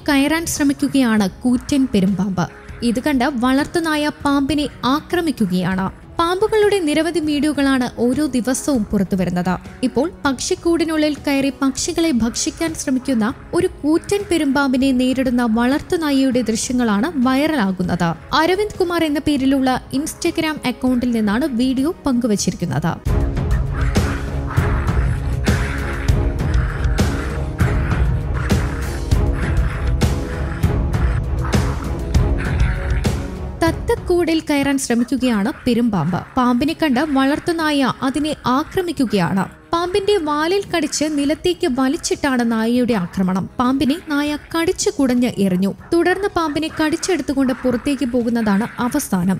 കയറാൻ ശ്രമിക്കുകയാണ് കൂറ്റൻ പെരുമ്പാമ്പ്. ഇത് കണ്ട് വളർത്തുനായ പാമ്പിനെ ആക്രമിക്കുകയാണ്. പാമ്പുകളുടെ നിരവധി വീഡിയോകളാണ് ഓരോ ദിവസവും പുറത്തുവരുന്നത്. ഇപ്പോൾ പക്ഷിക്കൂടിനുള്ളിൽ കയറി പക്ഷികളെ ഭക്ഷിക്കാൻ ശ്രമിക്കുന്ന ഒരു കൂറ്റൻ പെരുമ്പാമ്പിനെ നേരിടുന്ന വളർത്തുനായയുടെ ദൃശ്യങ്ങളാണ് വൈറലാകുന്നത്. അരവിന്ദ് കുമാർ എന്ന പേരിലുള്ള ഇൻസ്റ്റഗ്രാം അക്കൗണ്ടിൽ നിന്നാണ് വീഡിയോ പങ്കുവച്ചിരിക്കുന്നത്. തത്തക്കൂടിൽ കയറാൻ ശ്രമിക്കുകയാണ് പെരുമ്പാമ്പ്. പാമ്പിനെ കണ്ട് വളർത്തുനായ അതിനെ ആക്രമിക്കുകയാണ്. പാമ്പിന്റെ വാലിൽ കടിച്ച് നിലത്തേക്ക് വലിച്ചിട്ടാണ് നായയുടെ ആക്രമണം. പാമ്പിനെ നായ കടിച്ചു കുടഞ്ഞ് എറിഞ്ഞു. തുടർന്ന് പാമ്പിനെ കടിച്ചെടുത്തുകൊണ്ട് പുറത്തേക്ക് പോകുന്നതാണ് അവസാനം.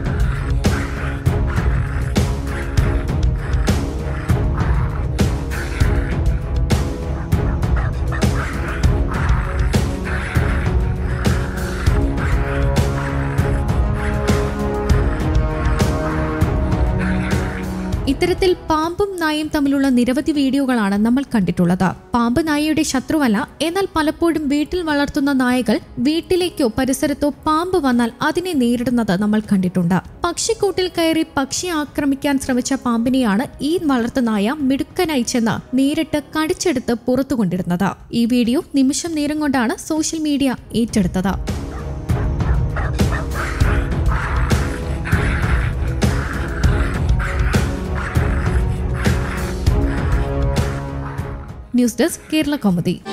ഇത്തരത്തിൽ പാമ്പും നായയും തമ്മിലുള്ള നിരവധി വീഡിയോകളാണ് നമ്മൾ കണ്ടിട്ടുള്ളത്. പാമ്പ് നായയുടെ ശത്രുവല്ല. എന്നാൽ പലപ്പോഴും വീട്ടിൽ വളർത്തുന്ന നായകൾ വീട്ടിലേക്കോ പരിസരത്തോ പാമ്പ് വന്നാൽ അതിനെ നേരിടുന്നത് നമ്മൾ കണ്ടിട്ടുണ്ട്. പക്ഷിക്കൂട്ടിൽ കയറി പക്ഷിയെ ആക്രമിക്കാൻ ശ്രമിച്ച പാമ്പിനെയാണ് ഈ വളർത്തുനായ മിടുക്കനായി ചെന്ന് നേരിട്ട് കടിച്ചെടുത്ത് പുറത്തു കൊണ്ടിരുന്നത്. ഈ വീഡിയോ നിമിഷം നേരം കൊണ്ടാണ് സോഷ്യൽ മീഡിയ ഏറ്റെടുത്തത്. News desk Kerala Kaumudi.